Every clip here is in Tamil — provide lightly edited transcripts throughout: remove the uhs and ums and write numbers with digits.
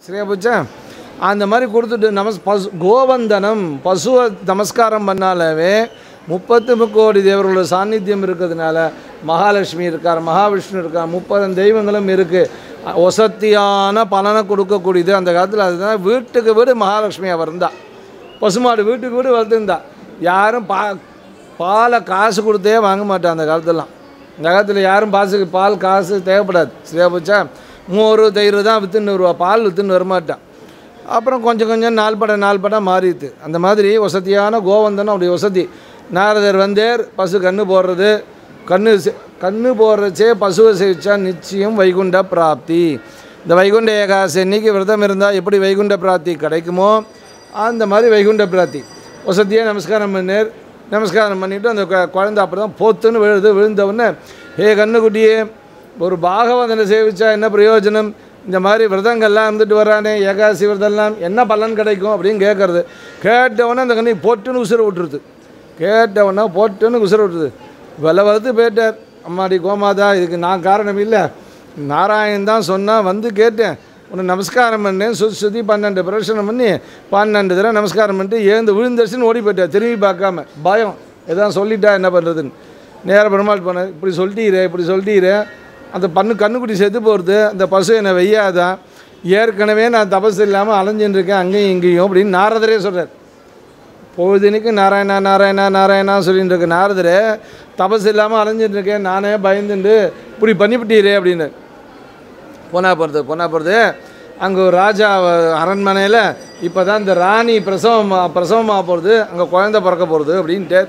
சரியா போச்சா? அந்த மாதிரி கொடுத்துட்டு கோவந்தனம் பசுவை நமஸ்காரம் பண்ணாலவே 30 கோடி தேவர்களோட சாநித்தியம் இருக்கிறதுனால மகாலட்சுமி இருக்கார், மகாவிஷ்ணு இருக்கார், 30 தெய்வங்களும் இருக்குது. ஒசத்தியான பலனை கொடுக்கக்கூடியது. அந்த காலத்தில் அதுதான் வீட்டுக்கு வீடு மகாலட்சுமியாக வந்தாள். பசுமாடு வீட்டுக்கு வீடு வளர்த்துருந்தா. யாரும் பாலை காசு கொடுத்தே வாங்க மாட்டான் அந்த காலத்துலாம். இந்த காலத்தில் யாரும் பால் காசு தேவைப்படாது. சரியா போச்சா? மோர் தயிர் தான் விற்றுன்னு வருவா, பால் விற்றுன்னு வரமாட்டான். அப்புறம் கொஞ்சம் கொஞ்சம் நாள்பட மாறிடுது. அந்த மாதிரி வசதியான கோவந்தனம் அப்படி வசதி. நாரதர் வந்தேர், பசு கண்ணு போடுறது, கண்ணு போடுறச்சே பசுவை சேவிச்சா நிச்சயம் வைகுண்ட பிராப்தி. இந்த வைகுண்ட ஏகாதசி அன்னைக்கு விரதம் இருந்தால் எப்படி வைகுண்ட பிராப்தி கிடைக்குமோ அந்த மாதிரி வைகுண்ட பிராப்தி. வசதியாக நமஸ்காரம் பண்ணேர். நமஸ்காரம் பண்ணிவிட்டு அந்த குழந்தை அப்படி தான் போத்துன்னு விழுந்தவுடனே, ஹே கண்ணுக்குட்டியே, ஒரு பாகவதனை சேவிச்சா என்ன பிரயோஜனம்? இந்த மாதிரி விரதங்கள்லாம் இருந்துட்டு வரானே, ஏகாதசி விரதம்லாம் என்ன பலன் கிடைக்கும் அப்படின்னு கேட்குறது. கேட்டவுடனே அந்த கண்ணி போட்டுன்னு உசுரை விட்டுருது. கேட்டவுடனே போட்டுன்னு உசுரை விட்டுருது. வளர்த்து போயிட்டார். அம்மாடி கோமாதா, இதுக்கு நான் காரணம் இல்லை, நாராயணன் தான் சொன்னால் வந்து கேட்டேன், உன்னை நமஸ்காரம் பண்ணேன், சுற்றி 12 பிரதட்சணம் பண்ணி 12 தடவை நமஸ்காரம் பண்ணிட்டு ஏந்து விழுந்துருச்சுன்னு ஓடி போயிட்டார். திரும்பி பார்க்காம பயம், எதாவது சொல்லிட்டா என்ன பண்ணுறதுன்னு நேராக பெருமாள் போனேன். இப்படி சொல்லிட்டீரே அந்த கண்ணுக்குட்டி செத்து போகிறது, அந்த பசு என்னை வெய்யாதான், ஏற்கனவே நான் தபஸ் இல்லாமல் அலைஞ்சின்னு இருக்கேன் அங்கேயும் இங்கேயும் அப்படின்னு நாரதரே சொல்கிறார். பொழுதுனுக்கு நாராயணா நாராயணா நாராயணா சொல்லிட்டு இருக்க நாரதரே, தபஸ் இல்லாமல் அலைஞ்சிட்டு இருக்கேன், நானே பயந்துட்டு இப்படி பண்ணிவிட்டீரே அப்படின்னு. போனா போகிறது அங்கே ஒரு ராஜா அரண்மனையில் இப்போ தான் இந்த ராணி பிரசவமாக போகிறது, அங்கே குழந்தை பிறக்க போகிறது அப்படின்ட்டு.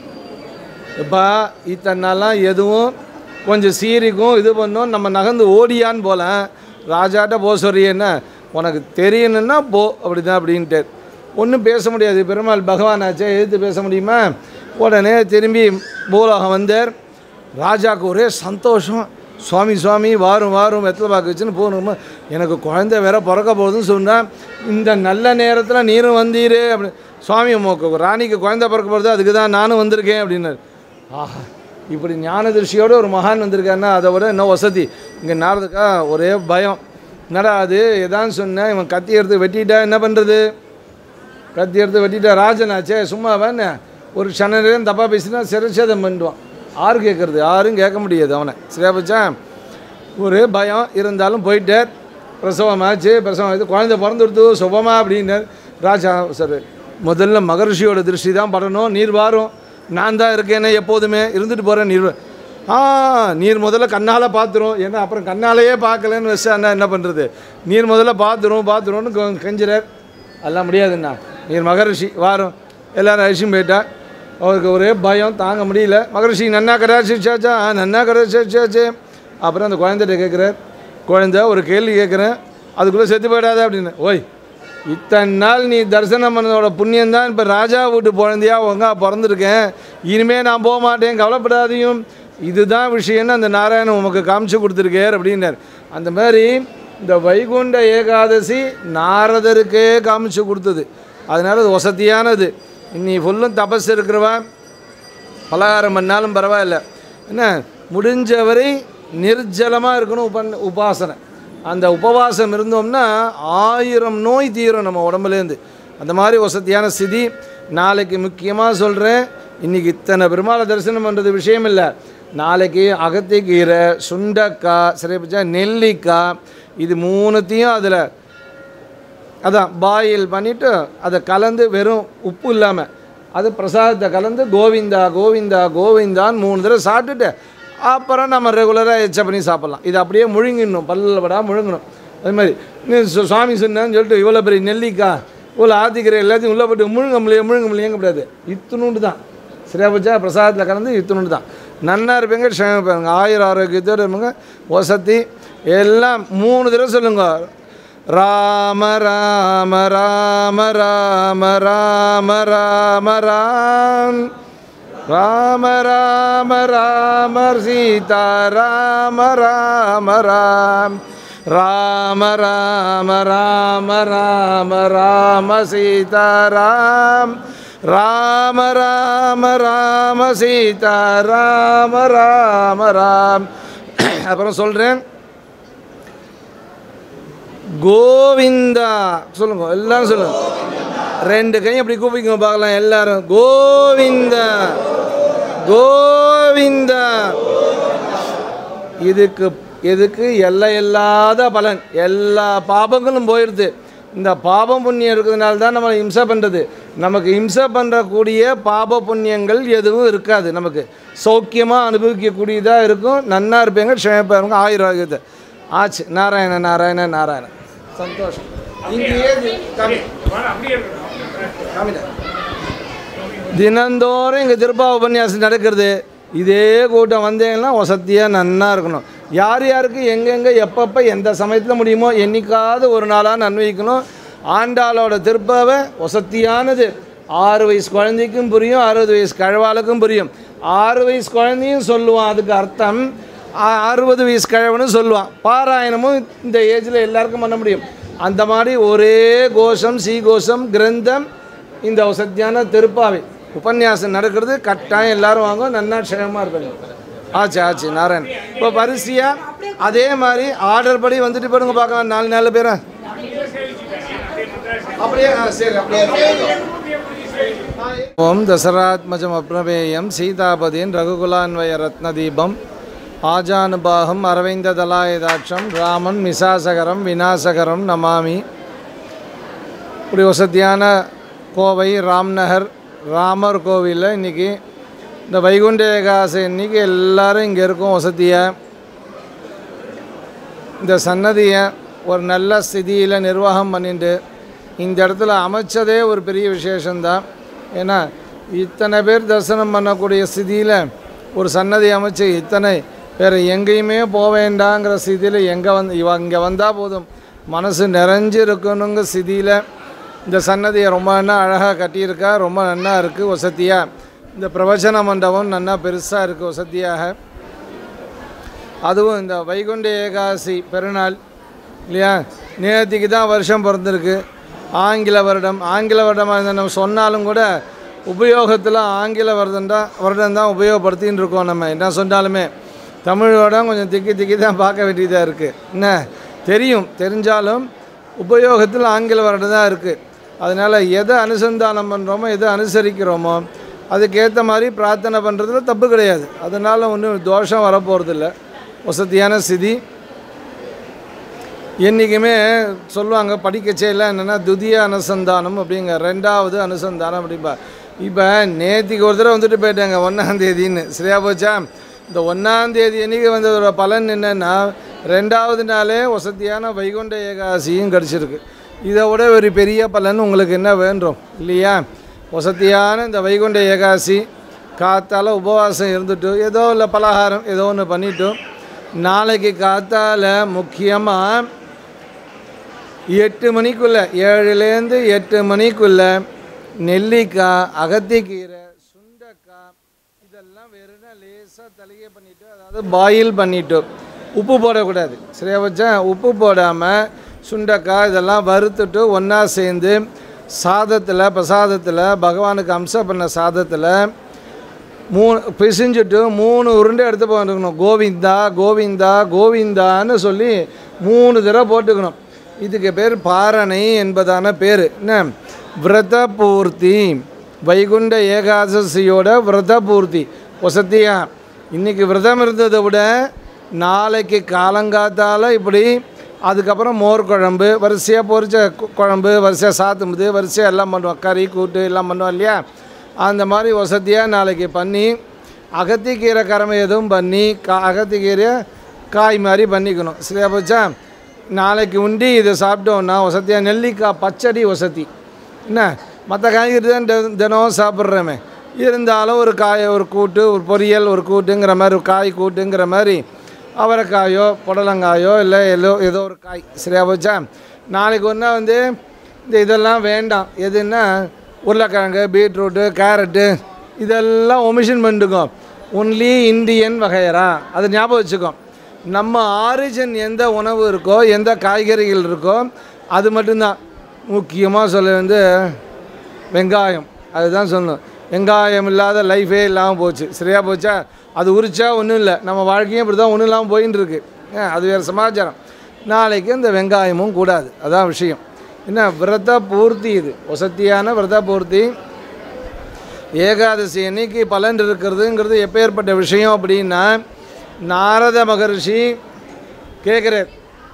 இப்போ இத்தனை நாள்லாம் எதுவும் கொஞ்சம் சீரிக்கும் இது பண்ணும், நம்ம நகர்ந்து ஓடியான்னு போல ராஜாட்ட போக சொல்றியன்னா, உனக்கு தெரியணுன்னா போ அப்படி தான் அப்படின்ட்டு. ஒன்றும் பேச முடியாது, பெருமாள் பகவான் ஆச்சே, எதிர்த்து பேச முடியுமா? உடனே திரும்பி பூலோகம் வந்தார். ராஜாவுக்கு ஒரே சந்தோஷம். சுவாமி வாரும் வெத்தலை பாக்கு வச்சுன்னு போகணுமா, எனக்கு குழந்தை வேற பிறக்க போகுதுன்னு சொன்னால், இந்த நல்ல நேரத்தில் நீரும் வந்தீரே அப்படி. சுவாமி ராணிக்கு குழந்தை பிறக்க போகிறது, அதுக்கு தான் நானும் வந்திருக்கேன் அப்படின்னாரு. ஆஹா, இப்படி ஞான திருஷ்டியோடு ஒரு மகான் வந்திருக்காருன்னா அதை விட இன்னும் வசதி. இங்கே நாரதுக்கா ஒரே பயம். என்னடா அது எதான்னு சொன்னேன், இவன் கத்தி எடுத்து வெட்டிட்டா என்ன பண்ணுறது? கத்தி எடுத்து வெட்டிட்டா ராஜனாச்சே, சும்மா வேணே ஒரு க்ஷணம் தப்பாக பேசினா சிரச்சேதம் பண்ணிடுவான். யாரும் கேட்குறது? யாரும் கேட்க முடியாது அவனை. சரியா போச்சா? ஒரு பயம் இருந்தாலும் போயிட்டார். பிரசவமாச்சு, குழந்தை பிறந்துடுத்து சுபமா அப்படின்னார் ராஜா. சரி, முதல்ல மகர்ஷியோட திருஷ்டி தான் படணும், நீர் வாரும், நான் தான் இருக்கேனே எப்போதுமே இருந்துட்டு போகிறேன், நீர் முதல்ல கண்ணால் பார்த்துரும், ஏன்னா அப்புறம் கண்ணாலேயே பார்க்கலன்னு வச்சான்னா என்ன பண்ணுறது? நீர் முதல்ல பார்த்துரும்னு கெஞ்சுறார். அதெல்லாம் முடியாதுண்ணா, நீர் மகரிஷி வாரும். எல்லோரும் அரிசியும் போயிட்டா. அவருக்கு ஒரே பயம் தாங்க முடியல. மகரிஷி நன்னா கடாச்சிச்சாச்சா? நன்னா கடாச்சிச்சாச்சு. அப்புறம் அந்த குழந்தைகிட்ட கேட்குறார், குழந்தை ஒரு கேள்வி கேட்குறேன், அதுக்குள்ளே செத்து போயிடாத அப்படின்னு. ஓய், இத்தனை நாள் நீ தரிசனம் பண்ணதோட புண்ணியந்தான் இப்போ ராஜா வீட்டு குழந்தையா ஒங்கா பிறந்திருக்கேன், இனிமேல் நான் போக மாட்டேன், கவலைப்படாதையும், இதுதான் விஷயம்னு அந்த நாராயணன் உமக்கு காமிச்சு கொடுத்துருக்கார் அப்படின்னார். அந்த மாதிரி இந்த வைகுண்ட ஏகாதசி நாரதருக்கே காமிச்சு கொடுத்தது. அதனால் அது வசதியானது. இன்னி ஃபுல்லும் தபஸ் இருக்கிறவா பலகாரம் பண்ணாலும் பரவாயில்ல, என்ன முடிஞ்சவரை நிர்ஜலமாக இருக்கணும் உபாசனை. அந்த உபவாசம் இருந்தோம்னா 1000 நோய் தீரும் நம்ம உடம்புலேருந்து. அந்த மாதிரி வசதியான ஸ்திதி. நாளைக்கு முக்கியமாக சொல்கிறேன், இன்றைக்கி இத்தனை பெருமாளை தரிசனம் பண்ணுறது விஷயம் இல்லை. நாளைக்கு அகத்திக்கீரை, சுண்டக்காய், சரிப்பச்சா நெல்லிக்காய், இது 3த்தையும் அதில் அதான் பாயில் பண்ணிவிட்டு அதை கலந்து வெறும் உப்பு இல்லாமல் அது பிரசாதத்தை கலந்து கோவிந்தா கோவிந்தா கோவிந்தான்னு 3 தடவை சாப்பிட்டுட்டு அப்புறம் நம்ம ரெகுலராக எச்ச பண்ணி சாப்பிட்லாம். இது அப்படியே முழுங்கிடணும், பல்லில் படாமல் முழுங்கணும். அது மாதிரி சுவாமி சொன்னான்னு சொல்லிட்டு இவ்வளோ பெரிய நெல்லிக்காய் இவ்வளோ ஆத்திக்கிற எல்லாத்தையும் உள்ளே போட்டு முழுங்க முடியங்கக்கூடாது. இத்துணுண்டு தான். சரியா போச்சா? பிரசாதத்தில் கலந்து இத்துணுண்டு தான். நன்னா இருப்பீங்க, க்ஷேமம் இருப்பாங்க, 1000 ஆரோக்கியத்தோடு இருப்பாங்க. வசதி எல்லாம் 3 தடவை சொல்லுங்க. ராம ராம ராம ராம ராம ராம ராம் ராம ராம ராம சீதா ராம ராம ராம் ராம ராம ராம ராம ராம சீதா ராம் ராம ராம ராம சீதா ராம ராம ராம். அப்புறம் சொல்கிறேன், கோவிந்தா சொல்லுங்க, எல்லாரும் சொல்லுங்க. 2 கையும் அப்படி கூப்பிங்க பார்க்கலாம் எல்லாரும். கோவிந்தா கோவிந்தா. இதுக்கு எல்லை இல்லாத பலன். எல்லா பாபங்களும் போயிடுது. இந்த பாபம் புண்ணியம் இருக்கிறதுனால தான் நம்ம இம்சை பண்ணுறது. நமக்கு இம்சை பண்ணுறக்கூடிய பாப புண்ணியங்கள் எதுவும் இருக்காது. நமக்கு சௌக்கியமாக அனுபவிக்கக்கூடியதாக இருக்கும். நன்னா இருப்பேங்க, க்ஷேமப்பாருங்க. 1000 ஆகுது ஆச்சு. நாராயண நாராயண நாராயண. சந்தோஷம். இங்கேயே தினந்தோறும் இங்கே திருப்பாவ உபன்யாசம் நடக்கிறது. இதே கூட்டம் வந்தீங்கன்னா வசதியாக நன்னா இருக்கணும். யார் யாருக்கு எங்கெங்கே எப்பப்போ எந்த சமயத்தில் முடியுமோ என்றைக்காவது ஒரு நாளாக அன்வயிக்கணும். ஆண்டாளோட திருப்பாவை வசதியானது. 6 வயசு குழந்தைக்கும் புரியும், 60 வயசு கழவாளுக்கும் புரியும். 6 வயசு குழந்தையும் சொல்லுவான், அதுக்கு அர்த்தம் 60 வயசு கழவனும் சொல்லுவான். பாராயணமும் இந்த ஏஜில் எல்லாருக்கும் பண்ண முடியும். அந்த மாதிரி ஒரே கோஷம், ஸ்ரீகோஷம், கிரந்தம், இந்த வசதியான திருப்பாவை உபன்யாசம் நடக்கிறது. கட்டாயம் எல்லாரும் வாங்க, நன்னா க்ஷேமமாக இருப்பாங்க. ஆச்சு நாராயண். இப்போ வரிசையாக அதே மாதிரி ஆர்டர் படி வந்துட்டு போடுங்க பார்க்கலாம். 4 பேரா அப்படியே சரி அப்படியே. ஓம் தசராத்மஜம் அப்ரமேயம் சீதாபதியின் ரகுகுலான்வய ரத்னதீபம் ஆஜானுபாகம் அரவிந்த தலாயுதாட்சம் ராமன் மிசாசகரம் விநாசகரம் நமாமி. இப்படி வசதியான கோவை ராம்நகர் ராமர் கோவிலில் இன்றைக்கி இந்த வைகுண்ட ஏகாதசி இன்றைக்கி எல்லோரும் இங்கே இருக்கும். வசதியாக இந்த சன்னதியை ஒரு நல்ல ஸ்திதியில் நிர்வாகம் பண்ணிட்டு இந்த இடத்துல அமைச்சதே ஒரு பெரிய விசேஷந்தான். ஏன்னா இத்தனை பேர் தரிசனம் பண்ணக்கூடிய ஸ்திதியில் ஒரு சன்னதி அமைச்சு இத்தனை வேறு எங்கேயுமே போக வேண்டாங்கிற ஸ்திதியில் இங்கே வந்தால் போதும் மனசு நிறைஞ்சு இருக்கணுங்க ஸ்திதியில் இந்த சன்னதியை ரொம்ப நல்லா அழகாக கட்டியிருக்கா. ரொம்ப நல்லா இருக்குது வசதியாக. இந்த பிரவச்சன மண்டபம் நல்லா பெருசாக இருக்குது வசதியாக. அதுவும் இந்த வைகுண்ட ஏகாதசி பெருநாள் இல்லையா, நேற்றுக்கு தான் வருஷம் பிறந்திருக்கு. ஆங்கில வருடமாக இருந்தால் நம்ம சொன்னாலும் கூட உபயோகத்தில் ஆங்கில வருடம்தான் உபயோகப்படுத்தின்னு இருக்கோம். நம்ம என்ன சொன்னாலுமே தமிழ் வருடம் கொஞ்சம் திக்கி தான் பார்க்க வேண்டியதாக இருக்குது. என்ன தெரிஞ்சாலும் உபயோகத்தில் ஆங்கில வருடம் தான் இருக்குது. அதனால் எதை அனுசந்தானம் பண்ணுறோமோ எதை அனுசரிக்கிறோமோ அதுக்கேற்ற மாதிரி பிரார்த்தனை பண்ணுறதுல தப்பு கிடையாது. அதனால் ஒன்றும் தோஷம் வரப்போகிறதில்ல. வசதியான ஸ்திதி. என்றைக்குமே சொல்லுவாங்க படிக்கச்சையில் என்னென்னா துதிய அனுசந்தானம் அப்படிங்க, 2வது அனுசந்தானம் அப்படின்பா. இப்போ நேற்றுக்கு ஒரு தடவை வந்துட்டு போயிட்டாங்க 1ஆம் தேதின்னு. சரியா போச்சா? இந்த 1ஆம் தேதி அன்றைக்கி வந்ததோட பலன் என்னென்னா 2வது நாளே வசதியான வைகுண்ட ஏகாதசியும் கிடச்சிருக்கு. இதை விட ஒரு பெரிய பலன் உங்களுக்கு என்ன வேண்டும் இல்லையா? வசதியான இந்த வைகுண்ட ஏகாதசி காத்தால் உபவாசம் இருந்துட்டு ஏதோ இல்லை பலகாரம் ஏதோ ஒன்று பண்ணிவிட்டு நாளைக்கு காத்தால் முக்கியமாக 8 மணிக்குள்ளே 7லேருந்து 8 மணிக்குள்ளே நெல்லிக்காய், அகத்திக்கீரை, சுண்டைக்காய் இதெல்லாம் வெறும் லேசாக தலிகை பண்ணிவிட்டு, அதாவது பாயில் பண்ணிவிட்டு, உப்பு போடக்கூடாது. சரியா வச்சா? உப்பு போடாமல் சுண்டைக்காய் இதெல்லாம் வறுத்துட்டு ஒன்றா சேர்ந்து பிரசாதத்தில் பகவானுக்கு அம்சம் பண்ண சாதத்தில் 3 பிசைஞ்சிட்டு 3 உருண்டை எடுத்து போட்டுக்கணும். கோவிந்தா கோவிந்தா கோவிந்தான்னு சொல்லி 3 தடவை போட்டுக்கணும். இதுக்கு பேர் பாரணை என்பதான பேர். என்ன? விரத பூர்த்தி. வைகுண்ட ஏகாதசியோட விரத பூர்த்தி. வசதியா இன்றைக்கி விரதம் இருந்ததை விட நாளைக்கு காலங்காத்தால் இப்படி அதுக்கப்புறம் மோர் குழம்பு வரிசையாக பொரிச்ச குழம்பு வரிசையாக சாத்தும்புது வரிசையாக எல்லாம் பண்ணுவோம். கறி கூட்டு எல்லாம் பண்ணுவோம் இல்லையா? அந்த மாதிரி வசதியாக நாளைக்கு பண்ணி அகத்திக்கீரை கரமை எதுவும் பண்ணி அகத்திக்கீரை காய் மாதிரி பண்ணிக்கணும். சரியா போச்சா? நாளைக்கு உண்டி இதை சாப்பிட்டோன்னா வசதியாக நெல்லிக்காய் பச்சடி வசதி. என்ன மற்ற காய்கறி தான் தினம் சாப்பிட்றோமே, இருந்தாலும் ஒரு காயை ஒரு கூட்டு ஒரு பொரியல் ஒரு கூட்டுங்கிற மாதிரி ஒரு காய் கூட்டுங்கிற மாதிரி அவரைக்காயோ புடலங்காயோ இல்லை ஏதோ ஒரு காய். சரியா போச்சா? நாளைக்கு ஒன்றா இந்த இதெல்லாம் வேண்டாம். எதுன்னா உருளைக்கிழங்கு பீட்ரூட்டு கேரட்டு இதெல்லாம் ஒமிஷன் பண்ணிட்டுக்கோ. ஒன்லி இந்தியன் வகையரா அது ஞாபகம் வச்சுக்கோ. நம்ம ஆரிஜின் எந்த உணவு இருக்கோ எந்த காய்கறிகள் இருக்கோ அது மட்டும்தான். முக்கியமாக சொல்ல வெங்காயம் அதுதான் சொல்லணும். வெங்காயம் இல்லாத லைஃபே இல்லாமல் போச்சு. சரியா போச்சா? அது உரிச்சா ஒன்றும் இல்லை. நம்ம வாழ்க்கையும் இப்படி தான் ஒன்றும் இல்லாமல் போயின்னு இருக்கு. அது வேறு சமாச்சாரம். நாளைக்கு இந்த வெங்காயமும் கூடாது. அதான் விஷயம். என்ன விரத பூர்த்தி, இது வசத்தியான விரத பூர்த்தி. ஏகாதசி அன்னைக்கு பலன் இருக்கிறதுங்கிறது எப்பேற்பட்ட விஷயம் அப்படின்னா, நாரத மகர்ஷி கேட்குறார்,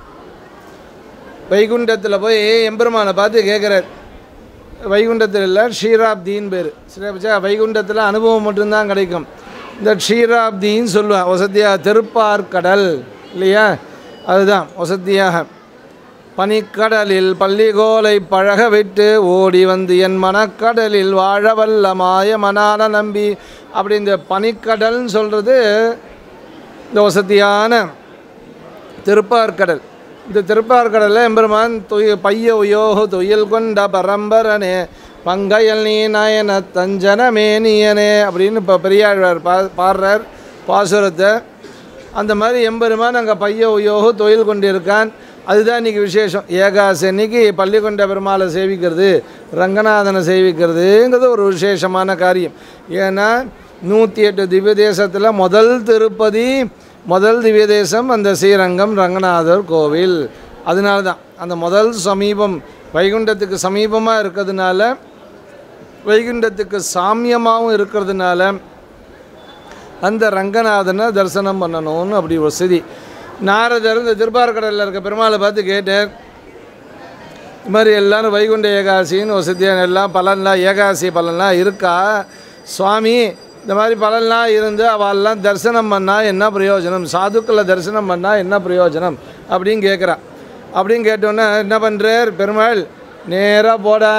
வைகுண்டத்தில் போய் எம்பெருமானை பார்த்து கேட்குறார். வைகுண்டத்தில் இல்லை, க்ஷீராப்தின்னு பேர். சரியா? வைகுண்டத்தில் அனுபவம் மட்டும்தான் கிடைக்கும். இந்த க்ஷீராப்தின்னு சொல்லுவேன். வசதியாக திருப்பார்கடல் இல்லையா, அதுதான் வசதியாக. பனிக்கடலில் பள்ளிகோலை பழக விட்டு ஓடி வந்து என் மனக்கடலில் வாழ வல்ல மாயமனான நம்பி. அப்படி இந்த பனிக்கடல்னு சொல்கிறது இந்த வசதியான திருப்பார்கடல். இந்த திருப்பார்கடலில் எம்பெருமான் பைய உயோக தொயில் கொண்ட பரம்பரனே பங்கையல் நீ நயன தஞ்சனமேனியனே அப்படின்னு இப்போ பெரியாழ்வார் பாடுறார் பாசுரத்தை. அந்த மாதிரி எம்பெருமான் அங்கே பைய உயோக தொழில் கொண்டிருக்கான். அதுதான் இன்றைக்கி விசேஷம். ஏகாதசி அன்னைக்கு பள்ளிகொண்ட பெருமாளை சேவிக்கிறது, ரங்கநாதனை சேவிக்கிறதுங்கிறது ஒரு விசேஷமான காரியம். ஏன்னா 108 திவ்ய தேசத்தில் முதல் திருப்பதி, முதல் திவ்ய தேசம் அந்த ஸ்ரீரங்கம் ரங்கநாதர் கோவில். அதனால தான் அந்த முதல் சமீபம் வைகுண்டத்துக்கு சமீபமாக இருக்கிறதுனால, வைகுண்டத்துக்கு சாமியமாகவும் இருக்கிறதுனால அந்த ரங்கநாதனை தரிசனம் பண்ணணும்னு அப்படி வசதி. நாரதர் இந்த திருப்பார்கடலில் இருக்க பெருமாளை பார்த்து கேட்டார், இது மாதிரி எல்லோரும் வைகுண்ட ஏகாதசின்னு வசதியான எல்லாம் பலன்லாம் ஏகாதசி பலன்லாம் இருக்கா சுவாமி? இந்த மாதிரி பலன்லாம் இருந்து அவெல்லாம் தரிசனம் பண்ணால் என்ன பிரயோஜனம், சாதுக்களை தரிசனம் பண்ணால் என்ன பிரயோஜனம் அப்படின்னு கேட்குறான். அப்படின்னு கேட்டோன்னே என்ன பண்ணுறார் பெருமாள், நேராக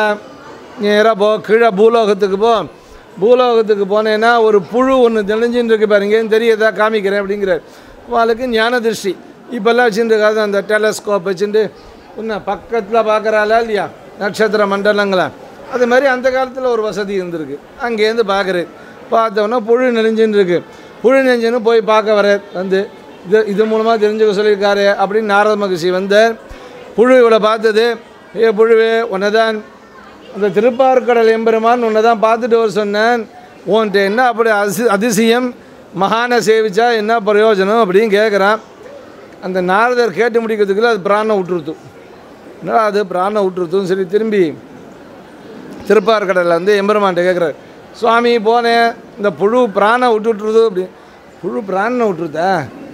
போ, கீழே பூலோகத்துக்கு போ. பூலோகத்துக்கு போனேன்னா ஒரு புழு ஒன்று தெளிஞ்சின்னு இருக்கு பாருங்க, தெரியதா காமிக்கிறேன் அப்படிங்கிறார். அவளுக்கு ஞான திருஷ்டி. இப்போல்லாம் வச்சுருக்காது அந்த டெலஸ்கோப் வச்சுட்டு இன்னும் பக்கத்தில் பார்க்குறாளா இல்லையா நட்சத்திர மண்டலங்களை. அது மாதிரி அந்த காலத்தில் ஒரு வசதி இருந்திருக்கு. அங்கேருந்து பார்க்குறேன். பார்த்தோன்னா புழு நெளிஞ்சின்னு இருக்கு. புழு நெஞ்சுன்னு போய் பார்க்க வர வந்து இது மூலமாக தெரிஞ்சுக்க சொல்லியிருக்காரு அப்படின்னு நாரத மகிழ்ச்சி வந்தார். புழு இவளை பார்த்தது, ஏ புழுவே உன்னை தான் அந்த திருப்பார்கடல் எம்பெருமான் உன்னை தான் பார்த்துட்டு வர சொன்னேன், உன்கிட்ட என்ன அப்படி அதிசயம், மகானை சேவிச்சா என்ன பிரயோஜனம் அப்படின்னு கேட்குறான். அந்த நாரதர் கேட்டு முடிக்கிறதுக்குள்ள அது பிராணம் விட்டுருத்தும். என்ன அது பிராணம் விட்டுருத்தும். சரி திரும்பி திருப்பார்கடலில் வந்து எம்பெருமான்கிட்ட கேட்குறாரு, சுவாமி போனேன் இந்த புழு பிராணம் விட்டுருது அப்படி. புழு பிராணனை விட்டுருதா?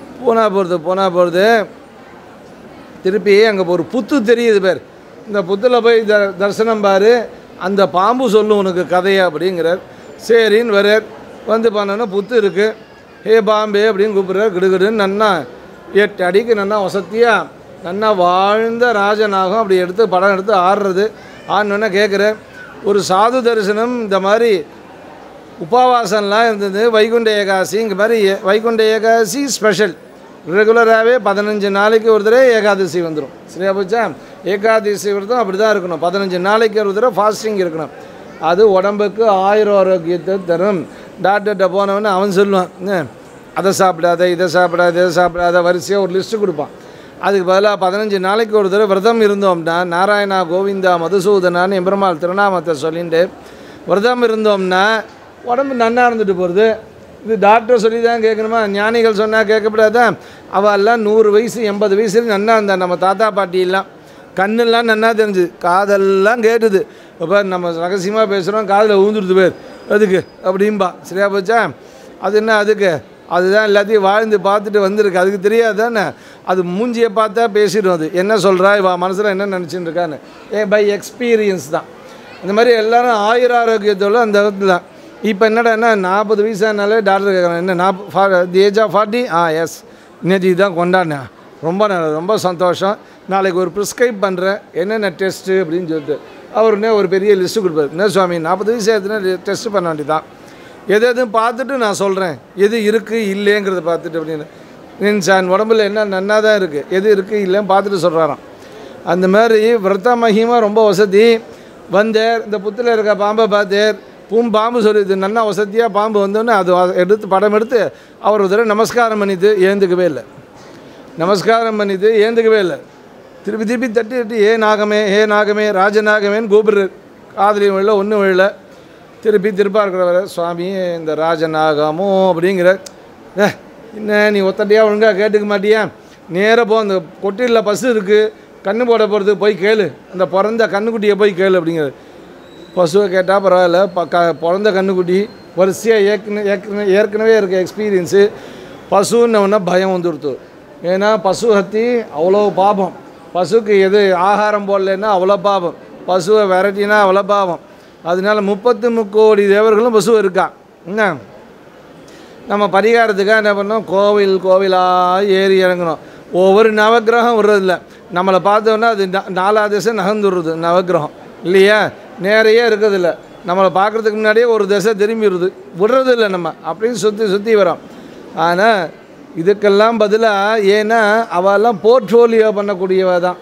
போனால் போகிறது திருப்பி அங்கே ஒரு புத்து தெரியுது பேர், இந்த புத்தில் போய் தரிசனம் பாரு, அந்த பாம்பு சொல்லும் உனக்கு கதையை அப்படிங்கிறார். சரின்னு வரார். வந்து பண்ணோன்னா புத்து இருக்குது. ஹே பாம்பே அப்படின்னு கூப்பிட்றார். கிடுகிடுன்னு நன்னா 8 அடிக்கு நன்னா வசதியாக நன்னா வாழ்ந்த ராஜனாகும் அப்படி எடுத்து படம் எடுத்து ஆடுறது. ஆடினோன்னே கேட்குறேன், ஒரு சாது தரிசனம் இந்த மாதிரி உபவாசம்லாம் இருந்தது வைகுண்ட ஏகாதசி. இங்கே மாதிரி வைகுண்ட ஏகாதசி ஸ்பெஷல். ரெகுலராகவே 15 நாளைக்கு ஒரு தடவை ஏகாதசி வந்துடும். சரியா போச்சா? ஏகாதசி விரதம் அப்படி தான் இருக்கணும். 15 நாளைக்கு ஒரு தடவை ஃபாஸ்டிங் இருக்கணும். அது உடம்புக்கு ஆரோக்கியத்தை தரும். டாக்டர்கிட்ட போனவொன்னே அவன் சொல்லுவான், அதை சாப்பிடாத, இதை சாப்பிடாத வரிசையாக ஒரு லிஸ்ட்டு கொடுப்பான். அதுக்கு பதிலாக 15 நாளைக்கு ஒரு தடவை விரதம் இருந்தோம்னா, நாராயணா கோவிந்தா மதுசூதனான்னு எம்பெருமாள் திருநாமத்தை சொல்லிட்டு விரதம் இருந்தோம்னா உடம்பு நன்னா இருந்துட்டு போகிறது. இது டாக்டர் சொல்லி தான் கேட்கணுமா? ஞானிகள் சொன்னால் கேட்கப்படாதான்? அவெல்லாம் 100 வயசு 80 வயசு நன்னா இருந்தா. நம்ம தாத்தா பாட்டியெல்லாம் கண்ணெல்லாம் நன்னா தெரிஞ்சுது, காதெல்லாம் கேட்டுது. இப்போ நம்ம ரகசியமாக பேசுகிறோம், காதில் ஊந்துடுது பேர் அதுக்கு அப்படின்பா. சரியா போச்சா? அது என்ன அதுக்கு? அதுதான் எல்லாத்தையும் வாழ்ந்து பார்த்துட்டு வந்திருக்கு. அதுக்கு தெரியாது தானே? அது மூஞ்சியை பார்த்தா பேசிடும். அது என்ன சொல்கிறா இவா மனசில் என்ன நினச்சின்னு இருக்கான்னு பை எக்ஸ்பீரியன்ஸ் தான். அந்த மாதிரி எல்லோரும் ஆரோக்கியத்தோடு அந்த இடத்துல தான். இப்போ என்னடா 40 வயசானாலே டாக்டர் கேட்குறாங்க, என்ன தி ஏஜ் ஆஃப் 40? எஸ், நேற்று தான் கொண்டாடினேன், ரொம்ப சந்தோஷம், நாளைக்கு ஒரு ப்ரிஸ்கிரைப் பண்ணுறேன், என்னென்ன டெஸ்ட்டு அப்படின்னு சொல்லிட்டு அவருன்னே ஒரு பெரிய லிஸ்ட்டு கொடுப்பார். என்ன சுவாமி 40 வயசு ஆகுதுன்னா டெஸ்ட்டு பண்ண வேண்டியதான், எதுவும் பார்த்துட்டு நான் சொல்கிறேன் எது இருக்குது இல்லைங்கிறத பார்த்துட்டு அப்படின்னு. சான் உடம்புல என்ன நன்னா தான் இருக்குது, எது இருக்குது இல்லைன்னு பார்த்துட்டு சொல்கிறாராம். அந்த மாதிரி விரத மகிமா ரொம்ப வசதி. வந்தார், இந்த புத்தில் இருக்க பாம்பை பார்த்தார். பாம்பு சொல்லிது நன்னா வசதியாக பாம்பு வந்தோன்னே அது எடுத்து படம் எடுத்து அவர் ஒரு தடவை நமஸ்காரம் பண்ணிட்டு ஏந்துக்கவே இல்லை. திருப்பி தட்டி ஏ நாகமே ராஜநாகமேன்னு கூப்பிடுறார். காதலியும் விழல ஒன்றும் விழல. திருப்பார்க்கிறவர சுவாமி இந்த ராஜநாகமோ அப்படிங்கிற, என்ன நீ ஒத்தட்டியாக ஒழுங்காக கேட்டுக்க மாட்டியா, நேராக போ, அந்த கொட்டியில் பசு இருக்குது, கண்ணு போட போகிறது, போய் கேளு, அந்த பிறந்த கண்ணுக்குட்டியை போய் கேளு அப்படிங்கிறது. பசுவை கேட்டால் பரவாயில்ல, பிறந்த கண்ணுக்குட்டி வரிசையாக ஏற்கனவே இருக்க எக்ஸ்பீரியன்ஸு. பசுன்னொன்னா பயம் வந்துடுத்து. ஏன்னா பசு ஹத்தி அவ்வளோ பாபம். பசுக்கு எது ஆகாரம் போடலைன்னா அவ்வளோ பாவம், பசுவை விரட்டினா அவ்வளோ பாவம். அதனால 33 கோடி தேவர்களும் பசு இருக்கா. என்ன நம்ம பரிகாரத்துக்காக என்ன பண்ணோம், கோவிலாக ஏறி இறங்கணும். ஒவ்வொரு நவக்கிரகம் விடுறதில்ல, நம்மளை பார்த்தோன்னா அது 4 திசை நகர்ந்துடுறது நவக்கிரகம் இல்லையா, நேரையே இருக்கிறதில்ல. நம்மளை பார்க்குறதுக்கு முன்னாடியே ஒரு திசை திரும்பிடுது, விடுறதில்லை நம்ம, அப்படின்னு சுற்றி வரோம். ஆனால் இதுக்கெல்லாம் பதிலாக, ஏன்னா அவெல்லாம் போர்ட்ஃபோலியோ பண்ணக்கூடியவ தான்.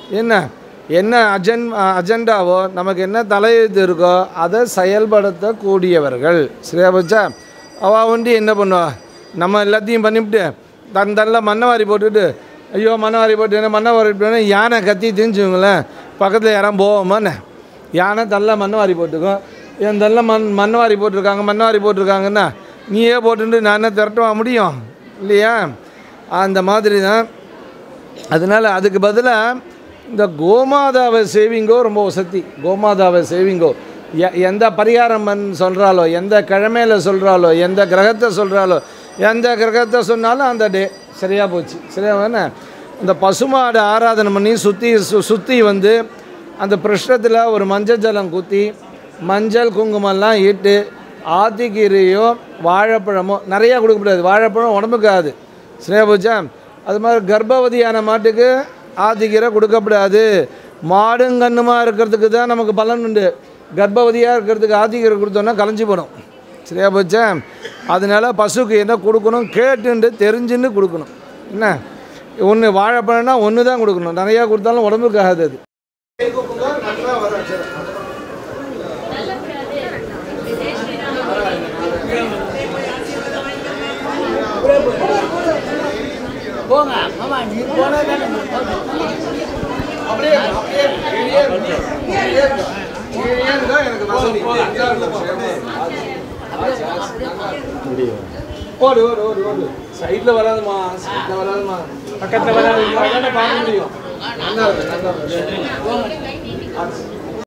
என்ன அஜெண்டாவோ, நமக்கு என்ன தலையெழுத்து இருக்கோ அதை செயல்படுத்தக்கூடியவர்கள். சரியா போச்சா? அவள் ஒண்டி என்ன பண்ணுவா, நம்ம எல்லாத்தையும் பண்ணிவிட்டு தன்னில் மண்ணை போட்டுட்டு, ஐயோ மண்ணை போட்டு என்ன மண்ணை போட்டுனா யானை கத்தி தெரிஞ்சுங்களேன், பக்கத்தில் யாரும் போவோமாண்ணே, யானை தள்ள மண்ணை போட்டுக்கும். என் தள்ள மண்ணை போட்டிருக்காங்கன்னா நீயே போட்டுட்டு நான் என்ன திரட்டுவா முடியும் இல்லையா? அந்த மாதிரி தான். அதனால் அதுக்கு பதிலாக இந்த கோமாதாவை சேவிங்கோ ரொம்ப வசதி. கோமாதாவை சேவிங்கோ. எந்த பரிகாரம் சொல்கிறாலோ, எந்த கிழமையில் சொல்கிறாலோ, எந்த கிரகத்தை சொல்கிறாலோ, எந்த கிரகத்தை சொன்னாலும் அந்த டே சரியாக போச்சு. சரியா வேணே? அந்த பசுமாடு ஆராதனை பண்ணி சுற்றி வந்து அந்த பிருஷ்ணத்தில் ஒரு மஞ்சள் ஜலம் குத்தி மஞ்சள் குங்குமம்லாம் இட்டு ஆத்திக்கீரையோ வாழைப்பழமோ நிறையா கொடுக்கக்கூடாது. வாழைப்பழம் உடம்புக்கு ஆகுது. சரியா போச்சா? அது மாதிரி கர்ப்பவதியான மாட்டுக்கு ஆத்திக்கீரை கொடுக்கப்படாது. மாடும் கண்ணுமாக இருக்கிறதுக்கு தான் நமக்கு பலன் உண்டு. கர்ப்பவதியாக இருக்கிறதுக்கு ஆத்திக்கீரை கொடுத்தோன்னா கலைஞ்சி போடும். சரியா போச்சா? அதனால் பசுக்கு என்ன கொடுக்கணும் கேட்டுண்டு தெரிஞ்சுன்னு கொடுக்கணும். என்ன ஒன்று வாழைப்பழம்னா ஒன்று தான் கொடுக்கணும், நிறையா கொடுத்தாலும் உடம்புக்கு ஆகாது. அது போங்க மாமா, நீ போனா தானே அப்படியே ஓடு சைடில் வராதுமா, பக்கத்தில் வராது, பார்க்க முடியும். நல்லா இருக்கு.